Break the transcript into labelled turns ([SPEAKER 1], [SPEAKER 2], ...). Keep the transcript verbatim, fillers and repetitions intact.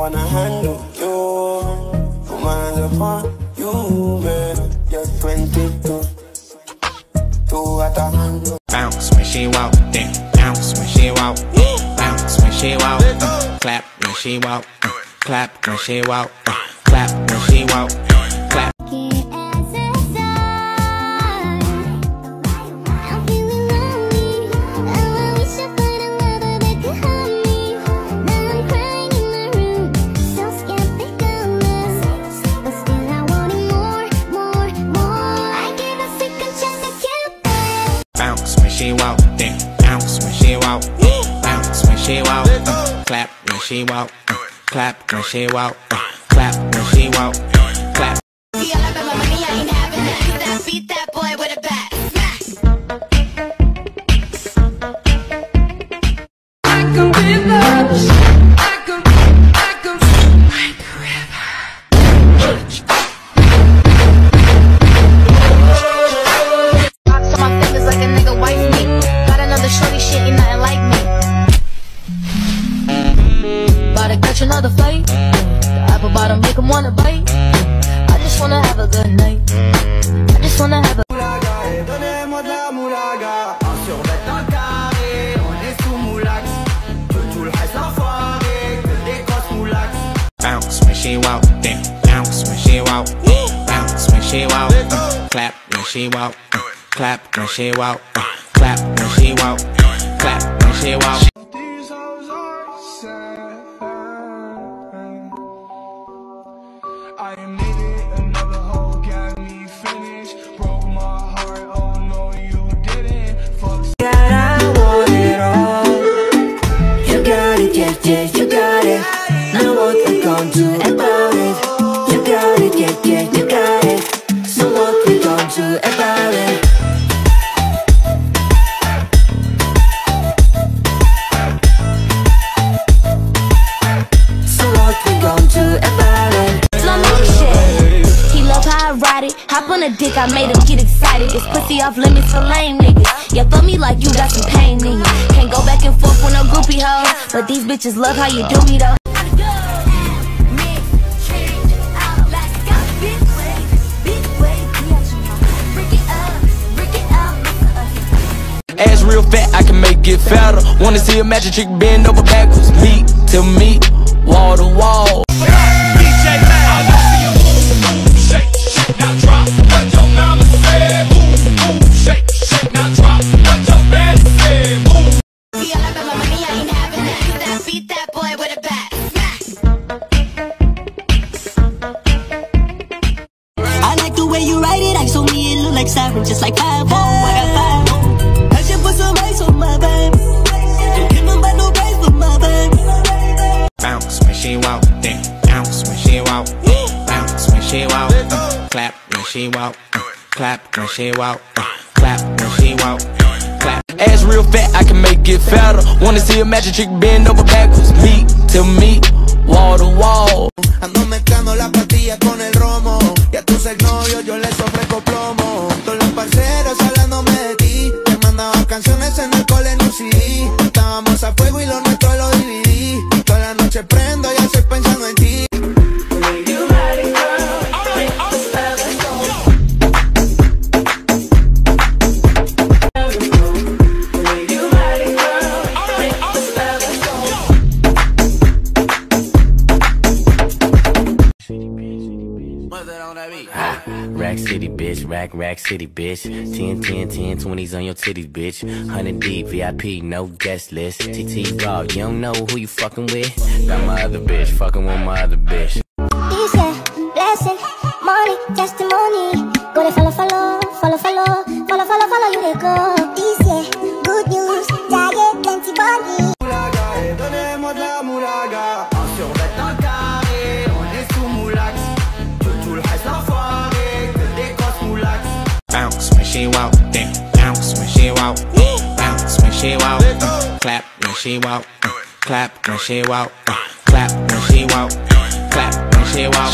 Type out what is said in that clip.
[SPEAKER 1] wanna handle you. Put my hands upon you, man. You're twenty-two. Two at a handle.
[SPEAKER 2] Bounce when she walk, then bounce when she walk. Bounce when she walk, uh, clap when she walk, uh, clap when she walk, uh, clap when she walk, clap. Bounce when she walk, then bounce when she walk, bounce when she walk, uh, clap when she walk, uh, clap when she walk, uh, clap when she walk, clap.
[SPEAKER 3] See, I love my money, I ain't having that. Cause I beat that boy with a bat. I can be lost. I can, I can, like a river. Box on my fingers like a nigga wife me. Got another shorty, shit ain't nothing like me. About to catch another fight. The apple bottom make him wanna bite. I just wanna have a good night. I just wanna have a
[SPEAKER 1] Donnez-moi de la moulaga. En survêt un carré, on est sous moulax. Que tout le reste l'enfoiré, que des grosses moulax.
[SPEAKER 2] Bounce when she walk, then bounce when she walk, bounce when she walk, uh, clap when she walk, uh, clap when she walk, uh, clap when she walk, clap when she walk.
[SPEAKER 1] These hoes are sad. I made it, another hoe got me finished. Broke my heart, oh no you didn't. Fuck. Yeah, I want it all. You got it, yeah, yeah, you got it. Now what we gon' do about it? You got it, yeah, yeah, you got it. So what we gon' do about it? So what we gon' do about it?
[SPEAKER 3] slow motion. He love how I ride it. Hop on a dick, I made him get excited. This pussy off limits for lame niggas. Yeah, for me like you got some pain in you. Can't go back and forth with no groupie hoes, but these bitches love how you do me though.
[SPEAKER 4] Ass real fat, I can make it fatter. Wanna see a magic trick bend over backwards. Meat to meat, wall to wall.
[SPEAKER 5] D J Loud, I see you move, shake, shake, now drop. What your mama said, move, move, shake, shake, now drop. What your man said, move.
[SPEAKER 3] See, I love my money, I ain't having that. Cause I beat that boy with a bat.
[SPEAKER 6] I like the way you write it, I told me it look like siren, just like five oh, I got five oh. I should put some ice on my babe. Don't give them by no price for my babe.
[SPEAKER 2] Bounce when she walk, then bounce when she walk, bounce when she walk, uh, clap when she walk, uh, clap when she walk, uh, clap when she walk, clap.
[SPEAKER 4] Ass real fat, I can make it fatter. Wanna see a magic trick bend over backwards. Meat to meat, wall to wall.
[SPEAKER 1] Ando mezclando la pastilla con el romo. Y a tus exnovios yo les ofrezco plomo. Todos los parceros hablándome de ti. Te mandaba canciones en el cole en un C D. Estábamos a fuego y lo nuestro lo dividí. Toda la noche prendo y estoy pensando en ti.
[SPEAKER 7] Rack City, bitch, rack, rack city, bitch. ten, ten, ten, twenties on your titties, bitch. one hundred deep, V I P, no guest list. T T Raw, you don't know who you fucking with? Got my other bitch, fucking with my other bitch.
[SPEAKER 8] Peace, yeah, blessing, money, testimony. Go to follow, follow, follow, follow, follow, follow, follow, you they go. Peace, yeah, good news, diet, plenty body.
[SPEAKER 1] Donnez-moi de la moulaga. En survêt un carré, on est sous moulax. Que tout le reste l'enfoiré, que des grosses moulax.
[SPEAKER 2] Bounce when she walk, then bounce when she walk, bounce when she walk, uh, clap when she walk, uh, clap when she walk, uh, clap when she walk, clap when she walk.